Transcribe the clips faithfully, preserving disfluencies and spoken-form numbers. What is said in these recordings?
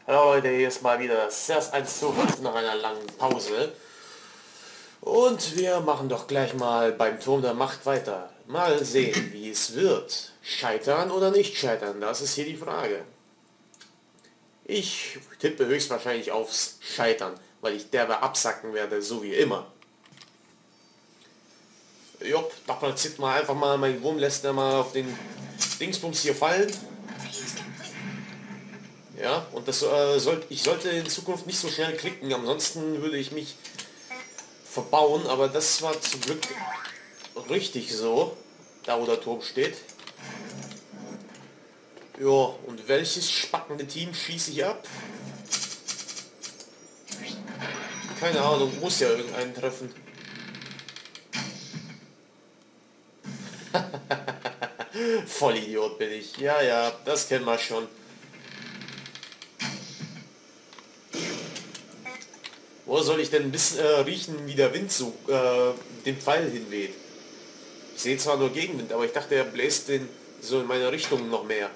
Hallo Leute, hier ist mal wieder das S E R S eins zu fünf nach einer langen Pause. Und wir machen doch gleich mal beim Turm der Macht weiter. Mal sehen, wie es wird. Scheitern oder nicht scheitern, das ist hier die Frage. Ich tippe höchstwahrscheinlich aufs Scheitern, weil ich derbe absacken werde, so wie immer. Jupp, da platziert man einfach mal, mein Wurm lässt er mal auf den Dingsbums hier fallen. Ja, und das äh, soll, ich sollte in Zukunft nicht so schnell klicken, ansonsten würde ich mich verbauen, aber das war zum Glück richtig so, da wo der Turm steht. Ja, und welches spackende Team schieße ich ab? Keine Ahnung, muss ja irgendeinen treffen. Vollidiot bin ich. Ja, ja, das kennen wir schon. Wo soll ich denn ein bisschen äh, riechen, wie der Wind so äh, den Pfeil hinweht? Ich sehe zwar nur Gegenwind, aber ich dachte, er bläst den so in meine Richtung noch mehr.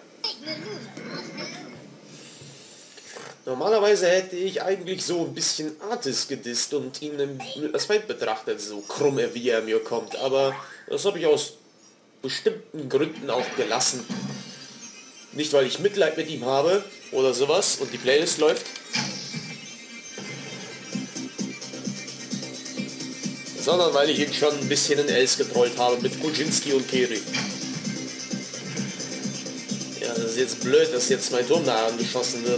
Normalerweise hätte ich eigentlich so ein bisschen Artis gedisst und ihn als Feind betrachtet, so krumm er wie er mir kommt. Aber das habe ich aus bestimmten Gründen auch gelassen. Nicht, weil ich Mitleid mit ihm habe oder sowas und die Playlist läuft, sondern weil ich ihn schon ein bisschen in Els getrollt habe mit Kujinski und Keri. Ja, das ist jetzt blöd, dass jetzt mein Turm da angeschossen wird.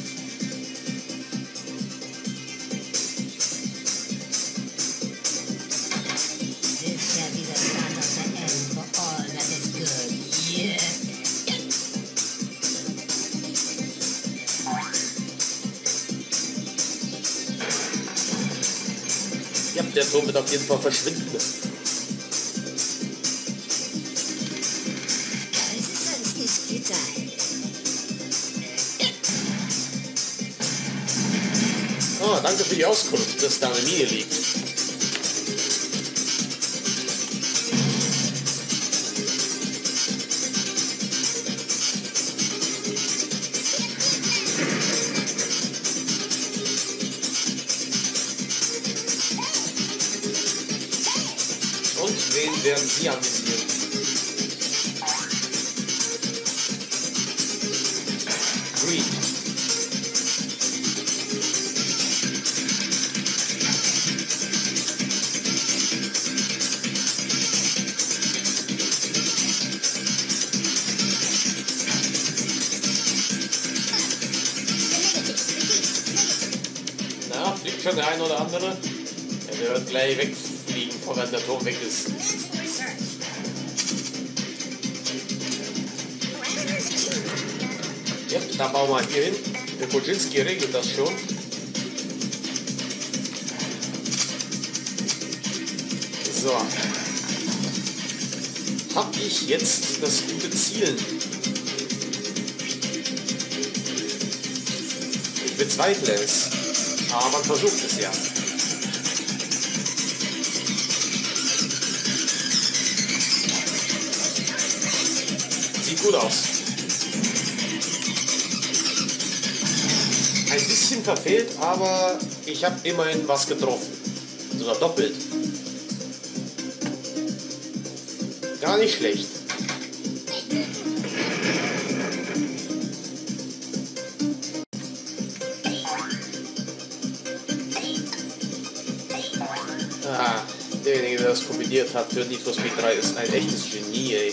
Ja, der Turm wird auf jeden Fall verschwinden. Oh, danke für die Auskunft, dass da eine Mine liegt. Und wen werden Sie anvisieren? Green. Na, fliegt schon der ein oder andere? Ja, der wird gleich wegfliegen, vor wenn der Turm weg ist. Ja, da bauen wir hier hin. Der Kujinski regelt das schon. So. Hab ich jetzt das gute Zielen? Ich bezweifle es. Aber man versucht es ja. Sieht gut aus. Ein bisschen verfehlt, aber ich habe immerhin was getroffen. Sogar doppelt. Gar nicht schlecht. Ah, derjenige, der das kombiniert hat für Need for Speed drei, ist ein echtes Genie, ey.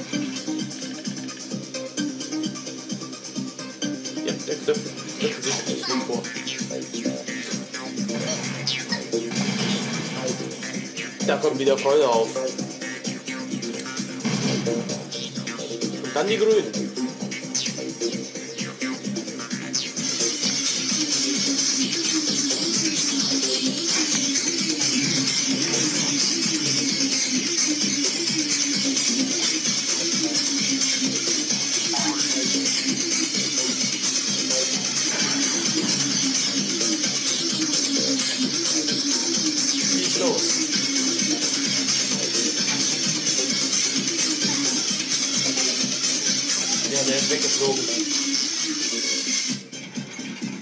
Ja, der knüpft sich nicht vor. Da kommt wieder Freude auf. Und dann die Grünen. Los. Ja, der ist weggeflogen.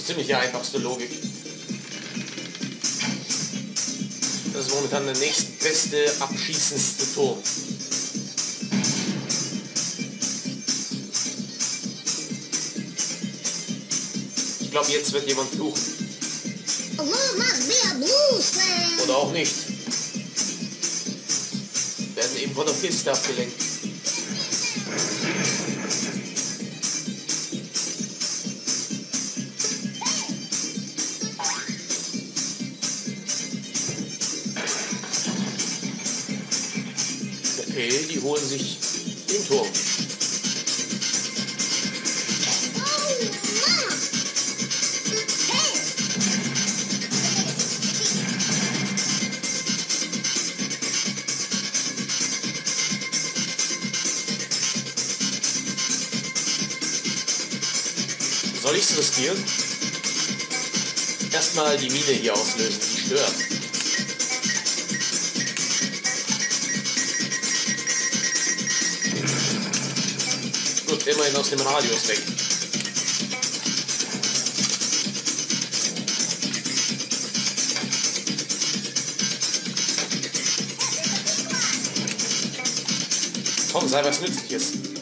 so ziemlich die einfachste Logik. Das ist momentan der nächstbeste, abschießendste Turm. Ich glaube, jetzt wird jemand fluchen. Oder auch nicht. Wir werden eben von der Kiste abgelenkt. Okay, die holen sich den Turm. Soll ich es riskieren? Erstmal die Mine hier auslösen, die stört. Gut, immerhin aus dem Radius weg. Komm, sei was Nützliches.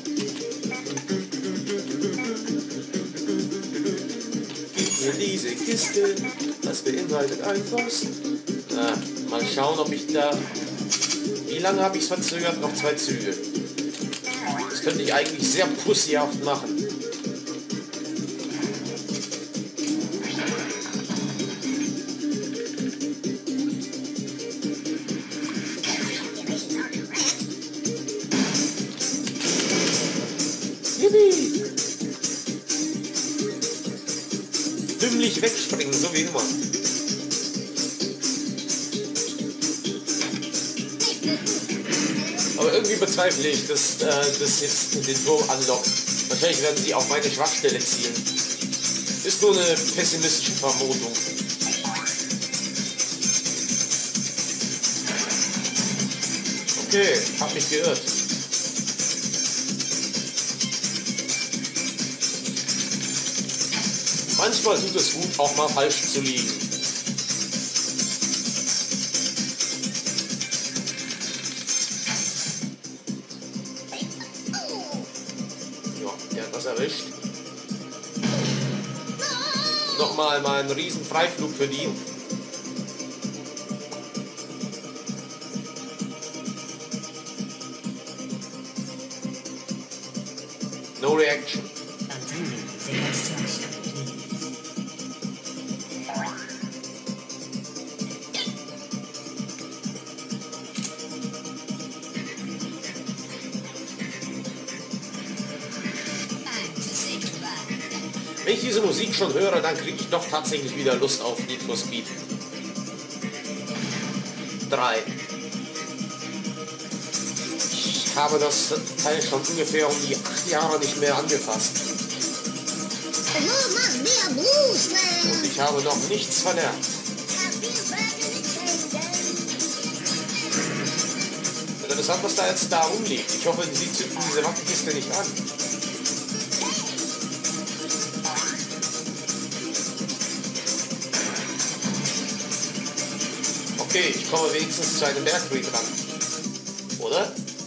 Diese Kiste, das beinhaltet ein Pfosten. Ah, mal schauen, ob ich da... Wie lange habe ich es verzögert? Noch zwei Züge. Das könnte ich eigentlich sehr pussyhaft machen. Yippie! Dümmlich wegspringen, so wie immer. Aber irgendwie bezweifle ich, dass äh, das jetzt den Turm anlockt. Wahrscheinlich werden sie auf meine Schwachstelle zielen. Ist nur eine pessimistische Vermutung. Okay, hab mich geirrt. Manchmal tut es gut, auch mal falsch zu liegen. Ja, der hat was erwischt. Nochmal mal einen riesen Freiflug verdient. No reaction. Wenn ich diese Musik schon höre, dann kriege ich doch tatsächlich wieder Lust auf Need for Speed. drei. Ich habe das Teil schon ungefähr um die acht Jahre nicht mehr angefasst. Und ich habe noch nichts verlernt. Interessant, was da jetzt da rumliegt. Ich hoffe, sie zünden diese Waffenkiste nicht an. Okay, ich komme wenigstens zu einem Bergfried ran. Oder?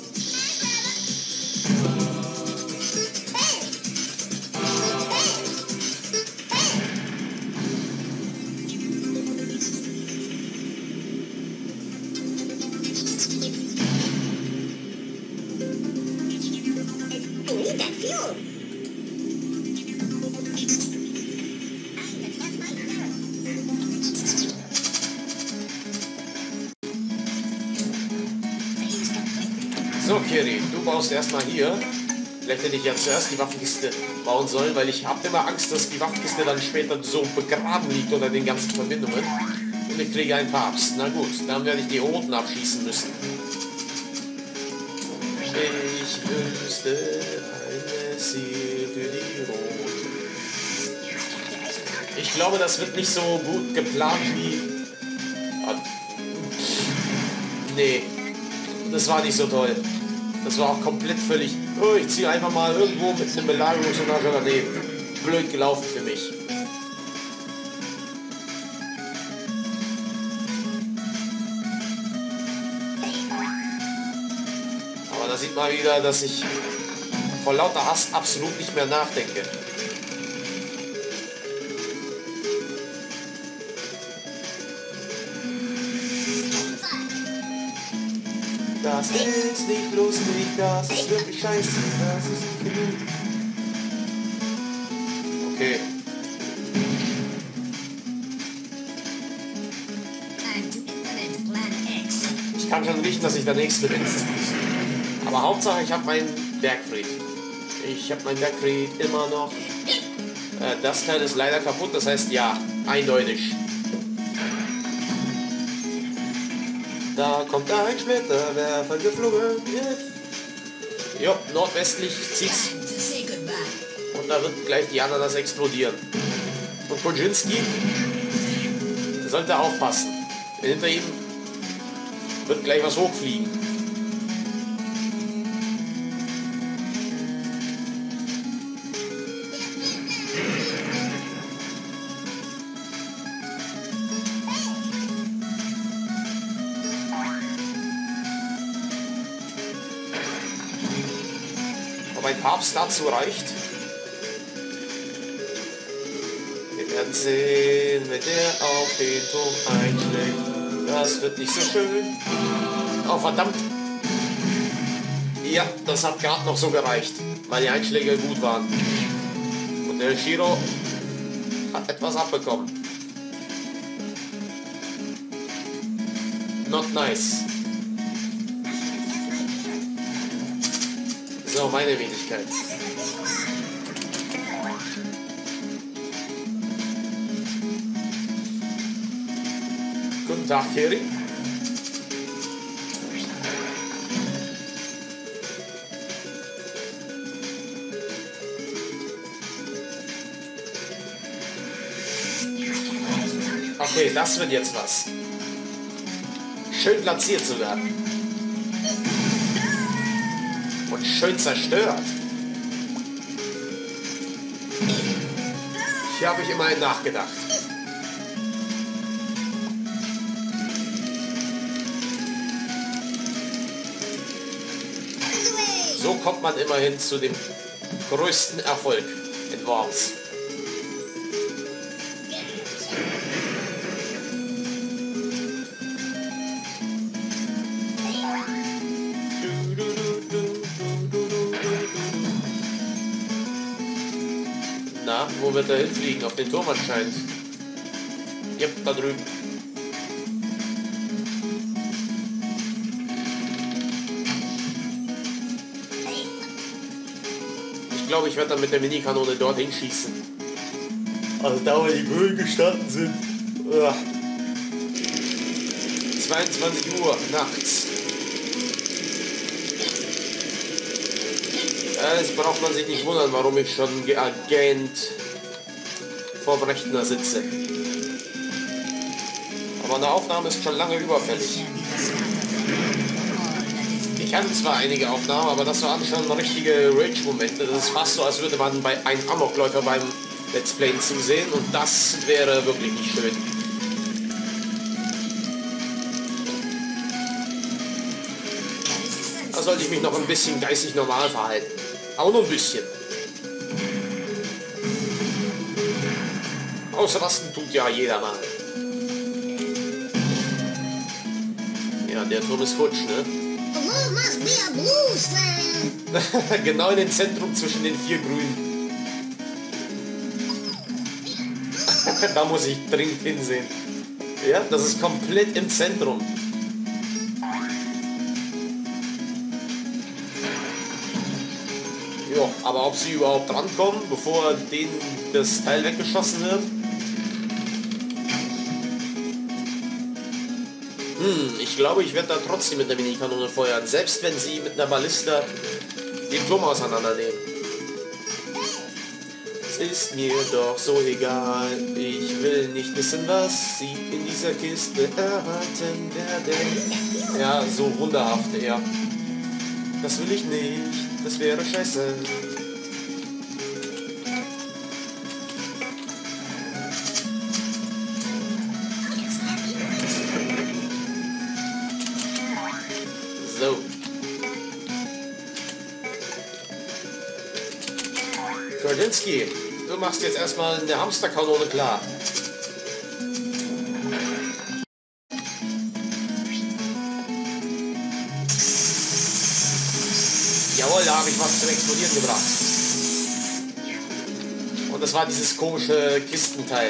So, Kiri, du baust erstmal hier. Vielleicht hätte ich ja zuerst die Waffenkiste bauen sollen, weil ich habe immer Angst, dass die Waffenkiste dann später so begraben liegt unter den ganzen Verbindungen. Und ich kriege einen Papst. Na gut, dann werde ich die Roten abschießen müssen. Ich wüsste ein Ziel für die Roten. Ich glaube, das wird nicht so gut geplant wie... Nee, das war nicht so toll. Das war auch komplett völlig... Oh, ich ziehe einfach mal irgendwo mit einem Belagerungsunternehmen daneben. Blöd gelaufen für mich. man sieht mal wieder, dass ich vor lauter Hass absolut nicht mehr nachdenke. Das ist nicht lustig, das ist wirklich scheiße, das ist nicht genug. Okay. Ich kann schon riechen, dass ich der Nächste bin. Aber Hauptsache, ich habe meinen Bergfried. Ich habe meinen Bergfried immer noch. Äh, das Teil ist leider kaputt, das heißt ja, eindeutig. Da kommt ein Schmetterwerfer geflogen. Jo, nordwestlich zieht's. Und da wird gleich die Ananas explodieren. Und Kozinski sollte aufpassen. Hinter ihm wird gleich was hochfliegen. Ob ein Papst dazu reicht? Wir werden sehen, wenn der auf den Turm einschlägt. Das wird nicht so schön. Oh, verdammt. Ja, das hat gerade noch so gereicht, weil die Einschläge gut waren. Und der Shiro hat etwas abbekommen. Not nice. So, meine Wenigkeit. Guten Tag, Kerry. Okay, das wird jetzt was. Schön platziert sogar. Und schön zerstört. Hier habe ich immerhin nachgedacht. So kommt man immerhin zu dem größten Erfolg in Worms. Na, wo wird er hinfliegen? Auf den Turm anscheinend. Jep, da drüben. Ich glaube, ich werde dann mit der Minikanone dorthin schießen. Also da, wo die Böen gestanden sind. Uah. zweiundzwanzig Uhr nachts. Jetzt braucht man sich nicht wundern, warum ich schon geagent vor dem Rechner sitze. Aber eine Aufnahme ist schon lange überfällig. Ich hatte zwar einige Aufnahmen, aber das waren schon richtige Rage-Momente. Das ist fast so, als würde man bei einem Amokläufer beim Let's Playen zusehen, und das wäre wirklich nicht schön. Da sollte ich mich noch ein bisschen geistig normal verhalten. Auch nur ein bisschen. Ausrasten tut ja jeder mal. Ja, der Turm ist futsch, ne? Genau in dem Zentrum zwischen den vier Grünen. Da muss ich dringend hinsehen. Ja, das ist komplett im Zentrum. Ja, aber ob sie überhaupt drankommen, bevor denen das Teil weggeschossen wird? Hm, ich glaube, ich werde da trotzdem mit der Minikanone feuern, selbst wenn sie mit einer Ballista den Turm auseinandernehmen. Es ist mir doch so egal, ich will nicht wissen, was sie in dieser Kiste erhalten werden. Ja, so wunderhaft, ja. Das will ich nicht, das wäre scheiße. So. Kolinski, du machst jetzt erstmal eine Hamsterkanone klar. Jawohl, da habe ich was zum Explodieren gebracht. Und das war dieses komische Kistenteil.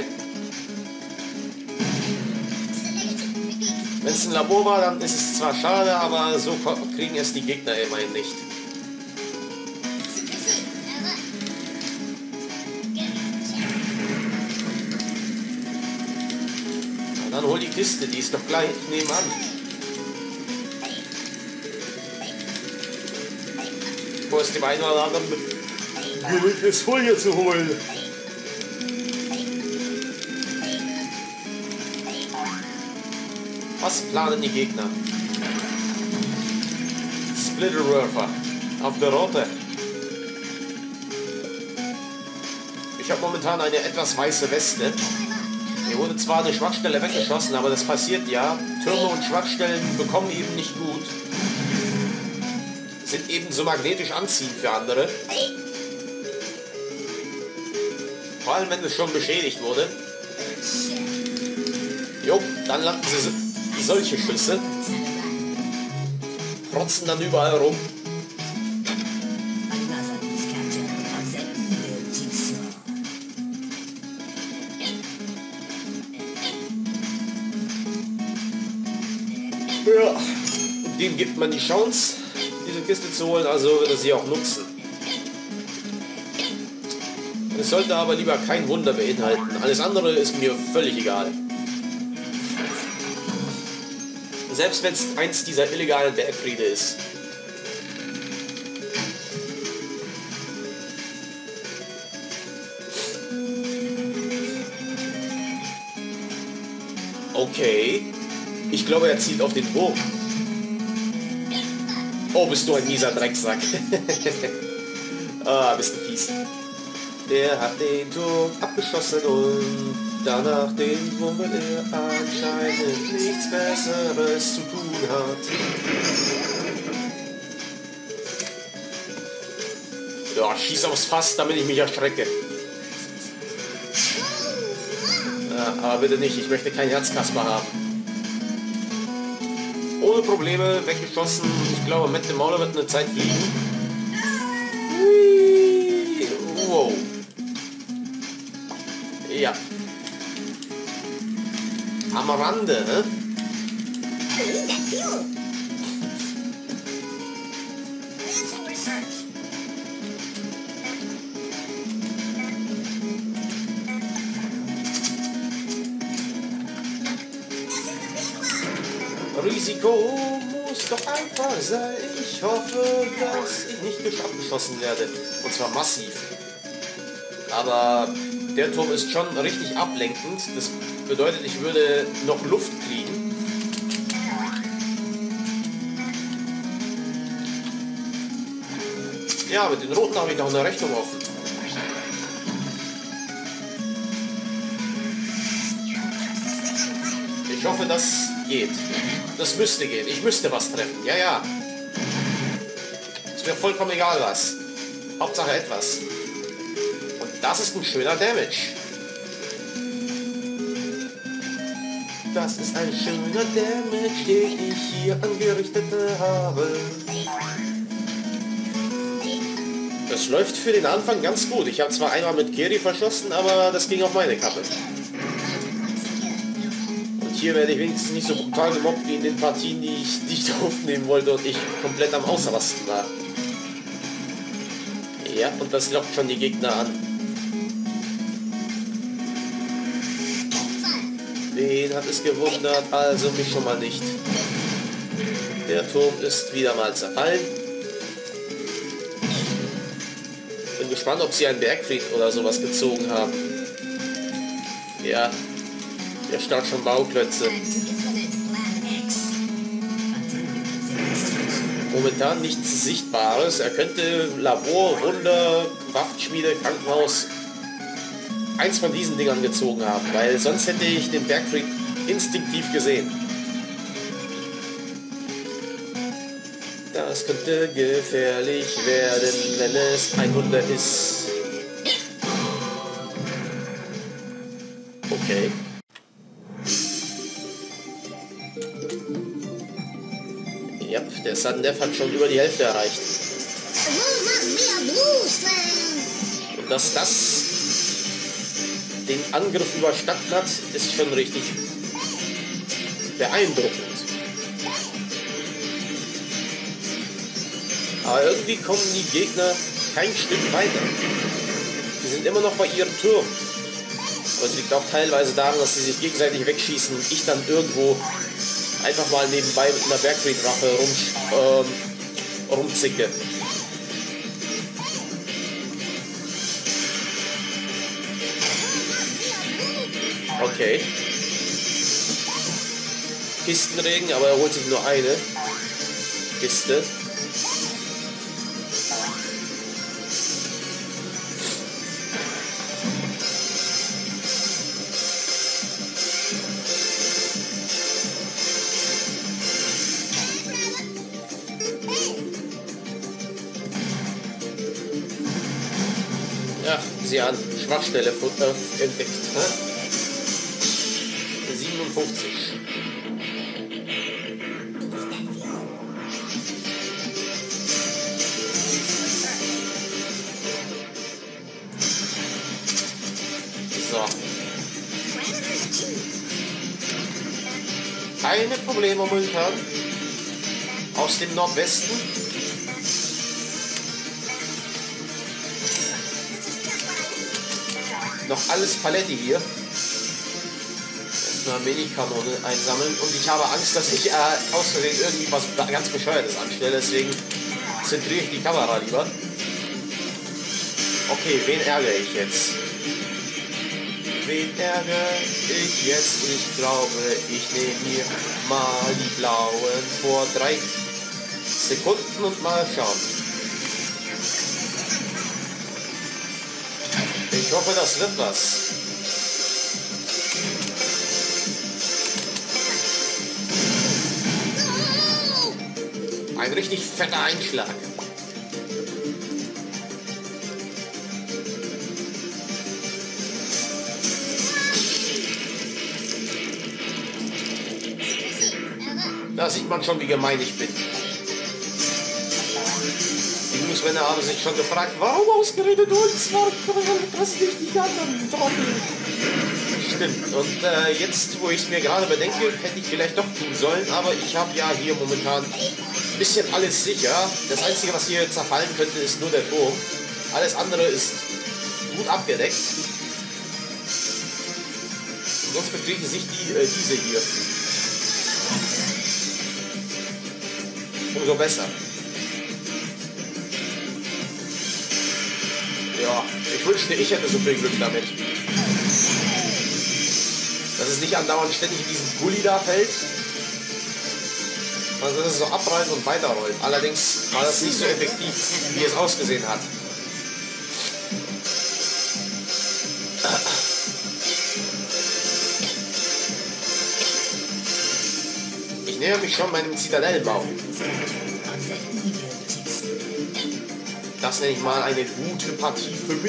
Wenn es ein Labor war, dann ist es zwar schade, aber so kriegen es die Gegner immerhin nicht. Na, dann hol die Kiste, die ist doch gleich nebenan. Wo es dem einen oder anderen gelingt, es Folie zu holen. Was planen die Gegner? Splitterwerfer auf der Rote. Ich habe momentan eine etwas weiße Weste. Mir wurde zwar eine Schwachstelle weggeschossen, aber das passiert ja. Türme und Schwachstellen bekommen eben nicht gut. Sind eben so magnetisch anziehend für andere. Vor allem, wenn es schon beschädigt wurde. Jo, dann landen sie solche Schüsse. Protzen dann überall rum. Ja, dem gibt man die Chance, diese Kiste zu holen, also wird er sie auch nutzen. Es sollte aber lieber kein Wunder beinhalten. Alles andere ist mir völlig egal. Selbst wenn es eins dieser illegalen Bergfriede ist. Okay. Ich glaube, er zielt auf den Turm. Oh, bist du ein mieser Drecksack. Ah, bist du fies. Der hat den Turm abgeschossen und danach den Wurm, weil er anscheinend nichts Besseres zu tun hat. Ja, schieß aufs Fass, damit ich mich erschrecke. Ja, aber bitte nicht, ich möchte kein Herzkasper haben. Ohne Probleme weggeschossen. Ich glaube, Matt dem Mauler wird eine Zeit fliegen. Wow. Ja. Am Rande, ne? Risiko muss doch einfach sein. Ich hoffe, dass ich nicht abgeschossen werde. Und zwar massiv. Aber der Turm ist schon richtig ablenkend. Das bedeutet, ich würde noch Luft kriegen. Ja, mit den Roten habe ich noch eine Rechnung offen. Ich hoffe, das geht. Das müsste gehen. Ich müsste was treffen. Ja, ja. Ist mir vollkommen egal was. Hauptsache etwas. Und das ist ein schöner Damage. Das ist ein schöner Damage, den ich hier angerichtet habe. Das läuft für den Anfang ganz gut. Ich habe zwar einmal mit Keri verschossen, aber das ging auf meine Kappe. Hier werde ich wenigstens nicht so brutal gemobbt wie in den Partien, die ich nicht aufnehmen wollte und ich komplett am Ausrasten war. Ja, und das lockt schon die Gegner an. Wen hat es gewundert? Also mich schon mal nicht. Der Turm ist wieder mal zerfallen. Bin gespannt, ob sie einen Bergfried oder sowas gezogen haben. Ja. Der starrt schon Bauklötze. Momentan nichts Sichtbares. Er könnte Labor, Wunder, Waffenschmiede, Krankenhaus, eins von diesen Dingern gezogen haben, weil sonst hätte ich den Bergfried instinktiv gesehen. Das könnte gefährlich werden, wenn es ein Wunder ist. Okay. Ja, der Sudden Death hat schon über die Hälfte erreicht. Und dass das den Angriff überstanden hat, ist schon richtig beeindruckend. Aber irgendwie kommen die Gegner kein Stück weiter. Die sind immer noch bei ihrem Turm. Aber es liegt auch teilweise daran, dass sie sich gegenseitig wegschießen und ich dann irgendwo einfach mal nebenbei mit einer Bergfriedwaffe rum, ähm, rumzicke. Okay. Kistenregen, aber er holt sich nur eine Kiste. Ach, sieh an, Schwachstelle äh, entdeckt. Hä? siebenundfünfzig. So. Keine Probleme momentan. Aus dem Nordwesten. Noch alles Palette hier. Erstmal Mini-Kanone einsammeln. Und ich habe Angst, dass ich äh, aus Versehen irgendwie was ganz Bescheuertes anstelle. Deswegen zentriere ich die Kamera lieber. Okay, wen ärgere ich jetzt? Wen ärgere ich jetzt? Ich glaube, ich nehme mir mal die blauen vor drei Sekunden und mal schauen. Ich hoffe, das wird was. Ein richtig fetter Einschlag. Da sieht man schon, wie gemein ich bin. Die Newsmänner haben sich schon gefragt, warum ausgerechnet uns? Warum das nicht die anderen Trottel? Stimmt. Und äh, jetzt, wo ich es mir gerade bedenke, hätte ich vielleicht doch tun sollen, aber ich habe ja hier momentan ein bisschen alles sicher. Das Einzige, was hier zerfallen könnte, ist nur der Turm. Alles andere ist gut abgedeckt. Und sonst bekriegen sich die, äh, diese hier. Umso besser. Ja, ich wünschte, ich hätte so viel Glück damit. Dass es nicht andauernd ständig in diesen Gully da fällt. Also dass es so abrollt und weiterrollt. Allerdings war das nicht so effektiv, wie es ausgesehen hat. Ich näher mich schon meinem Zitadellenbau. Das nenne ich mal eine gute Partie für mich.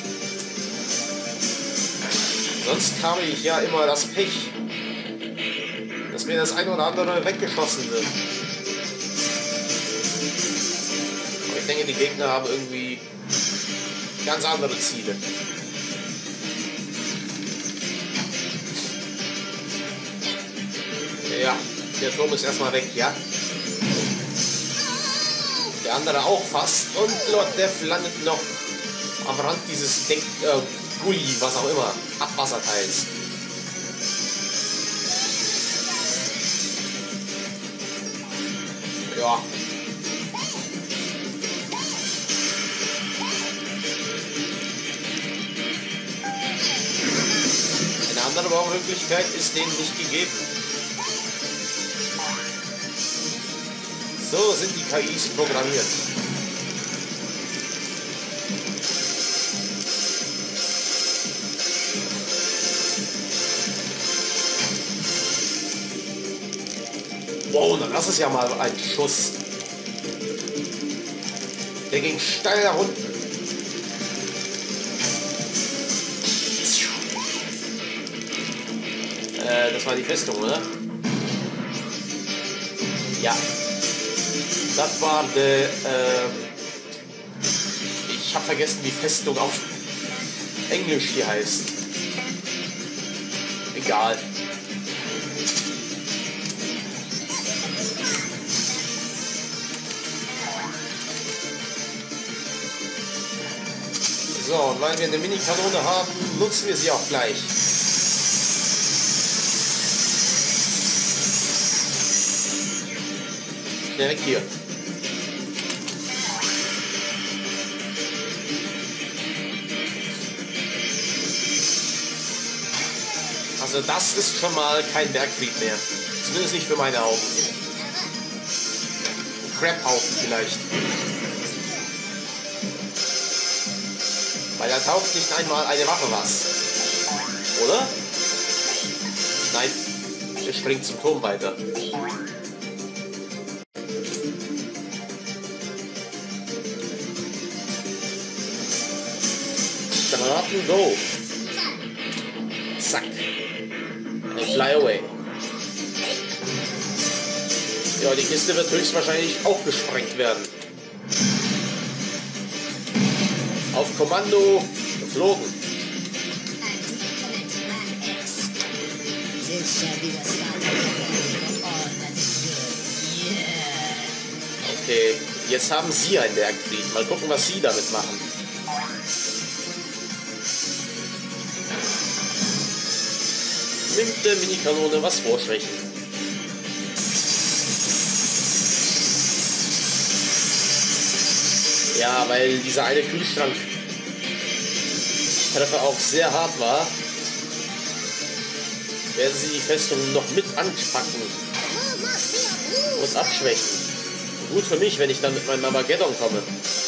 Sonst habe ich ja immer das Pech, dass mir das ein oder andere weggeschossen wird. Aber ich denke, die Gegner haben irgendwie ganz andere Ziele. Ja, der Turm ist erstmal weg, ja. Der andere auch fast. Und Lord Death landet noch am Rand dieses Denk äh, Gully, was auch immer, Abwasserteils. Ja. Eine andere Baumöglichkeit ist denen nicht gegeben. So sind die K Is programmiert. Wow, dann das ist ja mal ein Schuss. Der ging steil nach unten. das war die Festung, oder? Ja. Das war der, ähm, ich habe vergessen, wie Festung auf Englisch hier heißt. Egal. So, und weil wir eine Mini-Kanone haben, nutzen wir sie auch gleich. Direkt hier. Also das ist schon mal kein Bergfried mehr. Zumindest nicht für meine Augen. Ein Crabhaufen vielleicht. Weil da taucht nicht einmal eine Waffe was. Oder? Nein. Er springt zum Turm weiter. Granaten, go! Zack. And fly away. Ja, die Kiste wird höchstwahrscheinlich auch gesprengt werden. Auf Kommando geflogen. Okay, jetzt haben Sie ein Bergfried. Mal gucken, was Sie damit machen. Nimmt der Minikanone was vorschwächen. Ja, weil dieser eine Kühlschrank-Treffer auch sehr hart war, werden sie die Festung noch mit anpacken. Muss abschwächen. Gut für mich, wenn ich dann mit meinem Armageddon komme.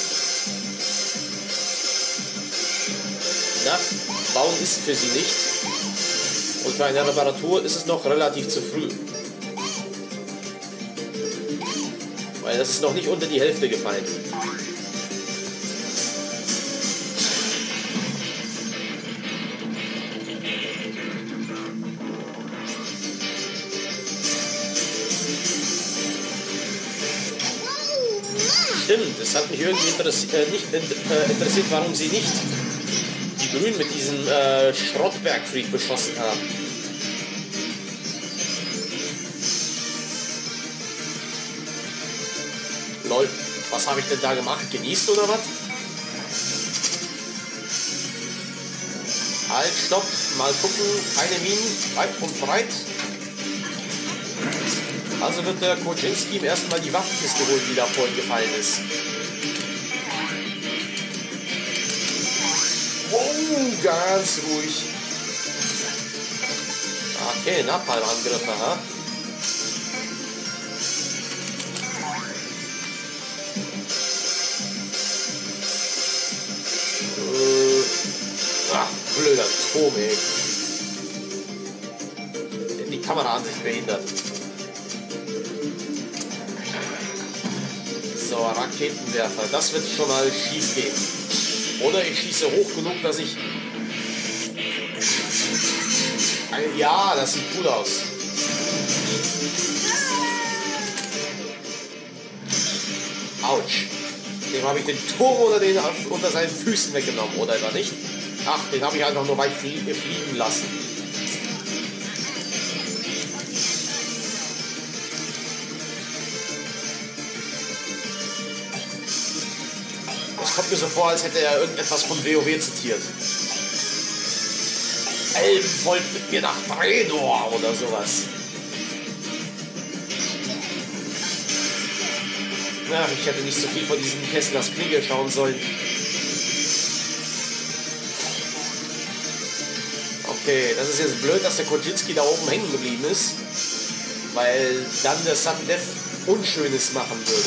Na, bauen ist für sie nicht. Und für eine Reparatur ist es noch relativ zu früh. Weil das ist noch nicht unter die Hälfte gefallen. Stimmt, es hat mich irgendwie interessi äh, nicht äh, interessiert, warum sie nicht die Grünen mit diesem äh, Schrottbergfried beschossen haben. Lol, was habe ich denn da gemacht? Genießt oder was? Halt, stopp, mal gucken, keine Minen, weit und breit. Also wird der Koczynski ihm erstmal die Waffenkiste holen, die da vorhin gefallen ist. Oh, ganz ruhig. Okay, Napalm-Angriffe, ha? Äh, ach, blöder Turm, ey. Die Kameraansicht behindert. So, Raketenwerfer, das wird schon mal schief gehen. Oder ich schieße hoch genug, dass ich... Ja, das sieht gut aus. Autsch. Dem habe ich den Turm oder den unter seinen Füßen weggenommen, oder etwa nicht? Ach, den habe ich einfach nur weit flie fliegen lassen. Es kommt mir so vor, als hätte er irgendetwas von WoW zitiert. Elben folgt mit mir nach Draenor oder sowas. Ach, ich hätte nicht so viel von diesem Kesslers Kriege schauen sollen. Okay, das ist jetzt blöd, dass der Koczynski da oben hängen geblieben ist, weil dann der Sudden Death Unschönes machen würde.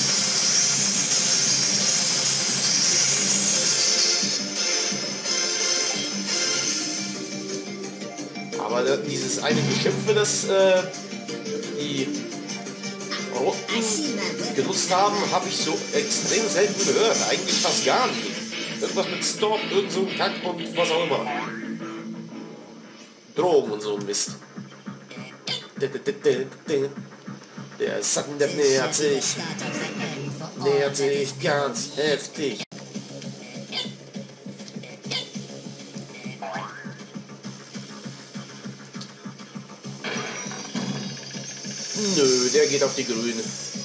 Aber dieses eine Geschimpfe, das äh, die Roten genutzt haben, habe ich so extrem selten gehört. Eigentlich fast gar nie. Irgendwas mit Stop, irgend so ein Kack und was auch immer. Drogen und so ein Mist. Der Sudden Death nähert sich. Nähert sich ganz heftig. Nö, der geht auf die Grünen.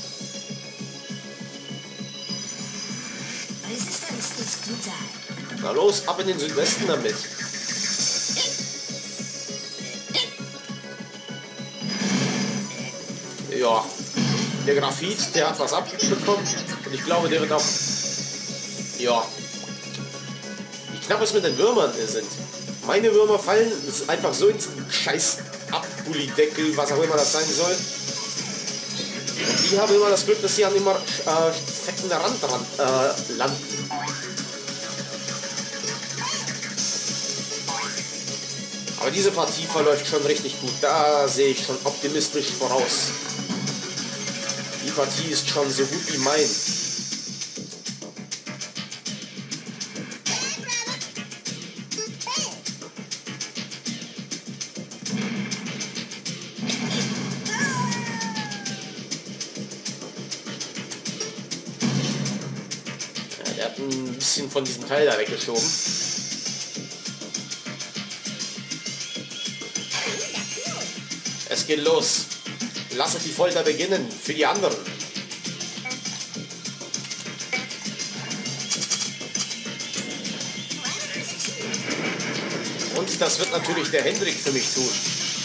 Na los, ab in den Südwesten damit. Ja, der Graphit, der hat was abbekommen. Und ich glaube, der wird auch... Ja. Wie knapp es mit den Würmern sind. Meine Würmer fallen einfach so ins scheiß Abgullideckel, was auch immer das sein soll. Und die haben immer das Glück, dass sie an immer äh, fetten Rand dran, äh, landen. Aber diese Partie verläuft schon richtig gut. Da sehe ich schon optimistisch voraus. Die Partie ist schon so gut wie mein. Ja, der hat ein bisschen von diesem Teil da weggeschoben. Es geht los. Lasst die Folter beginnen für die anderen. Und das wird natürlich der Hendrik für mich tun.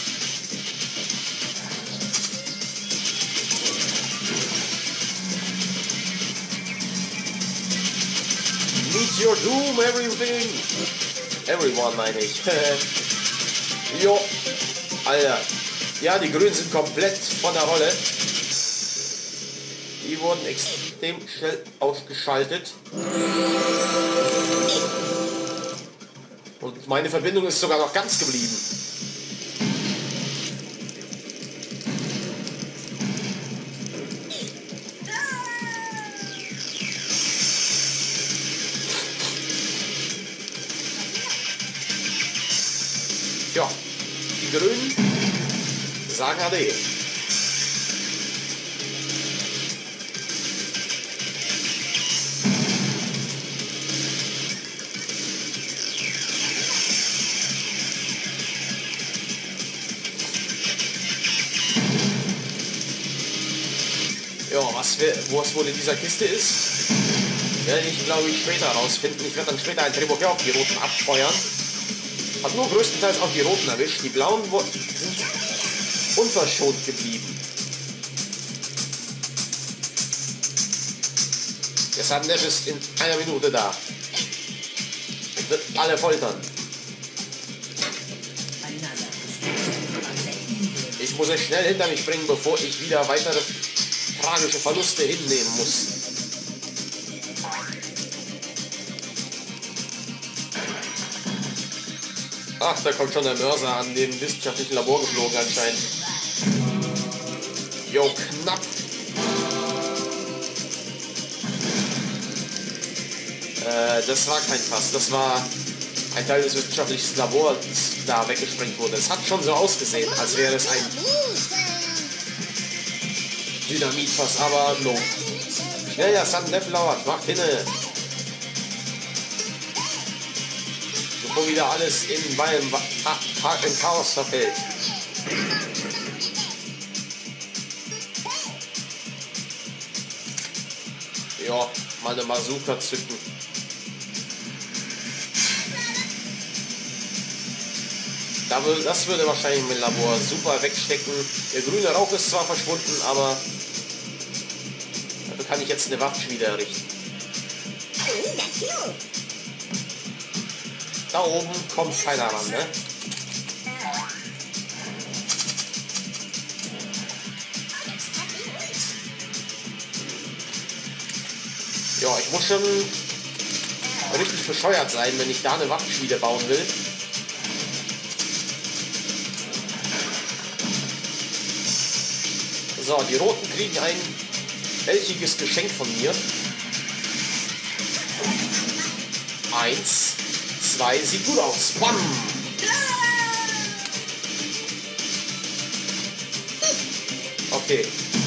Meet your doom, everything. Everyone, meine ich. Jo, Alter. Ja, die Grünen sind komplett von der Rolle. Die wurden extrem schnell ausgeschaltet. Und meine Verbindung ist sogar noch ganz geblieben. Ja, die Grünen sagen Ade. Ja, was, wir, was wohl in dieser Kiste ist, werde ich, glaube ich, später rausfinden. Ich werde dann später ein Trebuchet auf die Roten abfeuern. Hat nur größtenteils auch die Roten erwischt. Die Blauen sind unverschont geblieben. Der Sudden Death ist in einer Minute da. Er wird alle foltern. Ich muss es schnell hinter mich bringen, bevor ich wieder weitere tragische Verluste hinnehmen muss. Ach, da kommt schon der Mörser an dem wissenschaftlichen Labor geflogen anscheinend. Jo, knapp. Äh, das war kein Fass. Das war ein Teil des wissenschaftlichen Labors, da weggesprengt wurde. Es hat schon so ausgesehen, als wäre es ein Dynamitfass, aber no. Schnell, der Sudden Death lauert. Macht hinne. Bevor wieder alles in meinem in Chaos verfällt. Ja, mal eine Bazooka zücken. Das würde wahrscheinlich mein Labor super wegstecken. Der grüne Rauch ist zwar verschwunden, aber dafür kann ich jetzt eine Waffe wieder errichten. Da oben kommt keiner ran, ne? Ja, ich muss schon richtig bescheuert sein, wenn ich da eine Waffenschmiede bauen will. So, die Roten kriegen ein welchiges Geschenk von mir. Eins, zwei, sieht gut aus. Bam! Okay.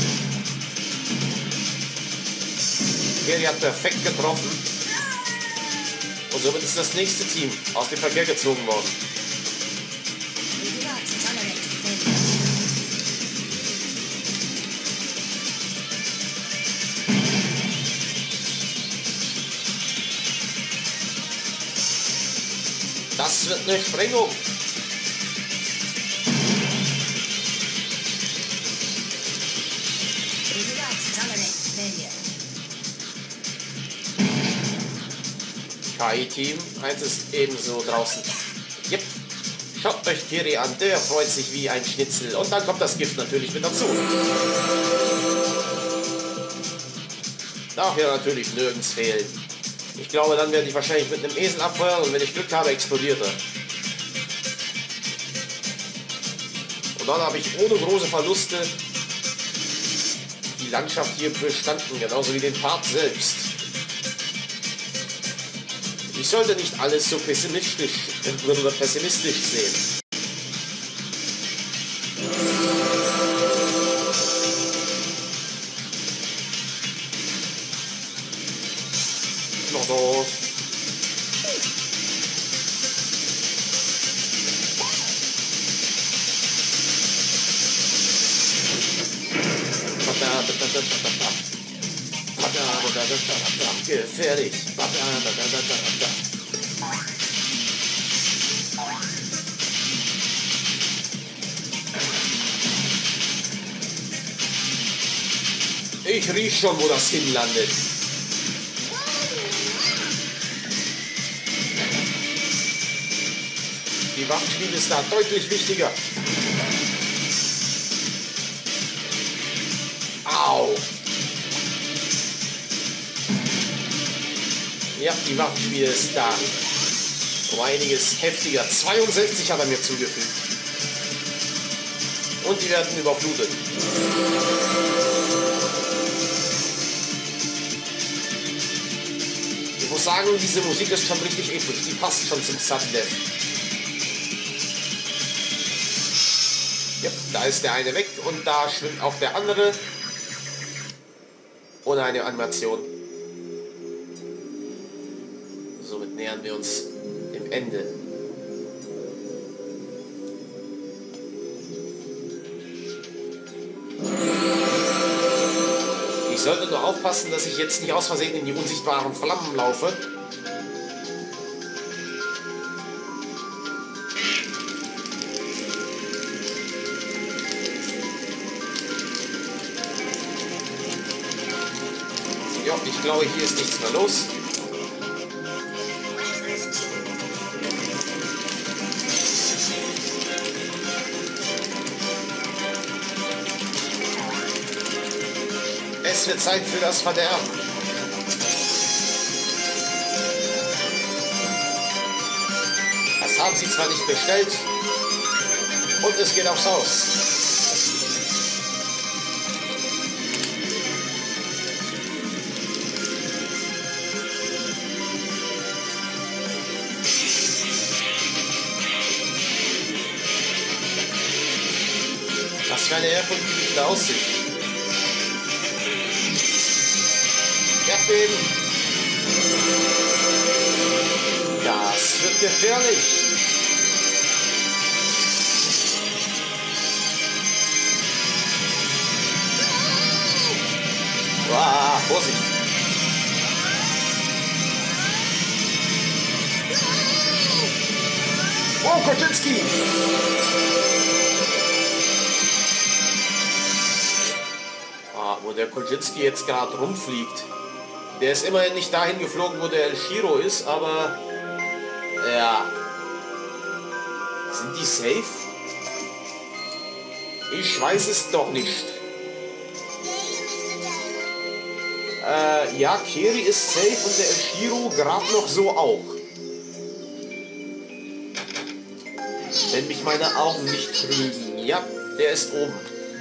Kiri hat perfekt getroffen. Und somit ist das nächste Team aus dem Verkehr gezogen worden. Das wird eine Sprengung. K I-Team eins ist ebenso draußen. Yep. Schaut euch Kiri an, der freut sich wie ein Schnitzel. Und dann kommt das Gift natürlich mit dazu. Darf ja natürlich nirgends fehlen. Ich glaube, dann werde ich wahrscheinlich mit einem Esel abfeuern und wenn ich Glück habe, explodiert er. Und dann habe ich ohne große Verluste die Landschaft hier bestanden, genauso wie den Part selbst. Ich sollte nicht alles so pessimistisch, äh, pessimistisch sehen. Noch so. Gefährlich. Ich riech schon, wo das hinlandet. Die Waffenspiel ist da deutlich wichtiger. Au! Ja, die Waffenspiel ist da. Um einiges heftiger. zweiundsechzig hat er mir zugefügt. Und die werden überflutet. Ich muss sagen, diese Musik ist schon richtig episch. Die passt schon zum Sudden-Death. Ja, da ist der eine weg und da schwimmt auch der andere. Ohne eine Animation. Somit nähern wir uns dem Ende. Ich sollte nur aufpassen, dass ich jetzt nicht aus Versehen in die unsichtbaren Flammen laufe. Ja, ich glaube, hier ist nichts mehr los. Es wird Zeit für das Verderben. Das haben sie zwar nicht bestellt, und es geht aufs Haus. Was für eine erkundliche Aussicht. Erdbeben. Das wird gefährlich. Wow, Vorsicht. Oh, Koczynski. Ah, wo der Koczynski jetzt gerade rumfliegt. Der ist immerhin nicht dahin geflogen, wo der El Shiro ist, aber ja. Sind die safe? Ich weiß es doch nicht. Äh, ja, Kiri ist safe und der El Shiro gerade noch so auch. Wenn mich meine Augen nicht trügen. Ja, der ist oben.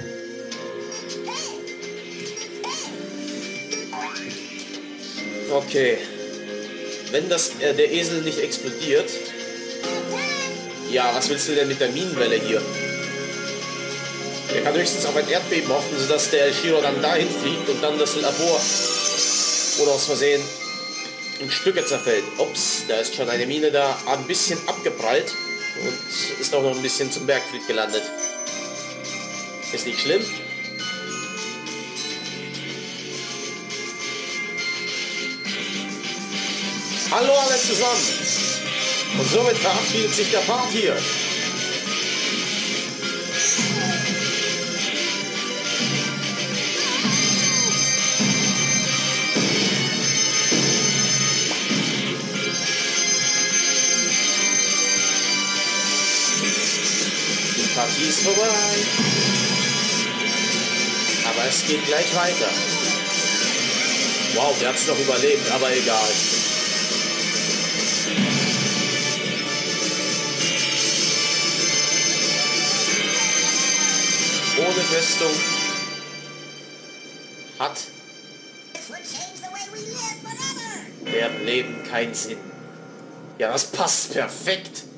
Okay. Wenn das, äh, der Esel nicht explodiert. Ja, was willst du denn mit der Minenwelle hier? Er kann höchstens auf ein Erdbeben hoffen, sodass der El Shiro dann dahin fliegt und dann das Labor oder aus Versehen in Stücke zerfällt. Ups, da ist schon eine Mine da ein bisschen abgeprallt und ist auch noch ein bisschen zum Bergfried gelandet. Ist nicht schlimm. Hallo alle zusammen! Und somit verabschiedet sich der Part hier. Die Partie ist vorbei. Aber es geht gleich weiter. Wow, der hat es noch überlebt, aber egal. Ohne Festung hat deren Leben keinen Sinn. Ja, das passt perfekt.